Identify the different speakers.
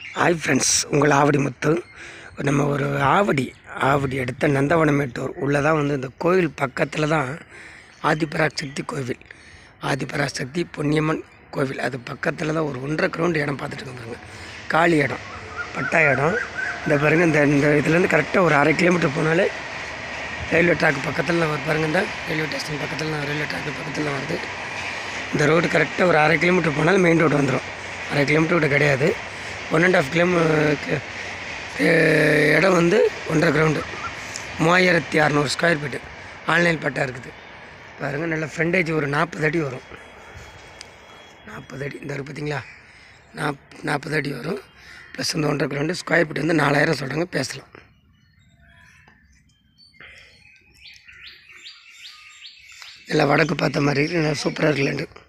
Speaker 1: Hi friends, உங்கள் ஆவடி முத்து. நம்ம ஒரு ஆவடி எடுத்த நந்தவனமேட்டூர் உள்ளதான் வந்து இந்த கோவில் பக்கத்தில் தான் ஆதிபராசக்தி கோவில், ஆதிபராசக்தி பொன்னியம்மன் கோவில். அது பக்கத்தில் தான் ஒரு 1.5 கிரவுண்டு இடம் பார்த்துட்டு வந்துருங்க. காலி இடம், பட்டா இடம். இந்த பாருங்கள், இந்த இதுலேருந்து கரெக்டாக ஒரு 1/2 கிலோமீட்டர் போனாலே ரயில்வே ட்ராக் பக்கத்தில் பாருங்கள். இந்த ரயில்வே ஸ்டேஷன் பக்கத்தில் ரயில்வே ட்ராக் பக்கத்தில் வருது. இந்த ரோடு கரெக்டாக ஒரு 1/2 கிலோமீட்டர் போனாலும் மெயின் ரோடு வந்துடும். 1/2 கிலோமீட்டர் கூட கிடையாது, 1.5 கிலோமீட்டர் இடம் வந்து 1.5 கிரவுண்டு, 3600 ஸ்கொயர் ஃபீட்டு. ஆன்லைன் பட்டா இருக்குது பாருங்கள். நல்ல ஃப்ரண்டேஜ் ஒரு 40 அடி வரும். 40 அடி இந்த பார்த்தீங்களா, 40 அடி வரும். ப்ளஸ் இந்த 1.5 கிரவுண்டு ஸ்கொயர் ஃபீட் வந்து 4000 சொல்கிறாங்க. பேசலாம். நல்லா வடக்கு பார்த்த மாதிரி நல்லா சூப்பராக இருக்குல்ல.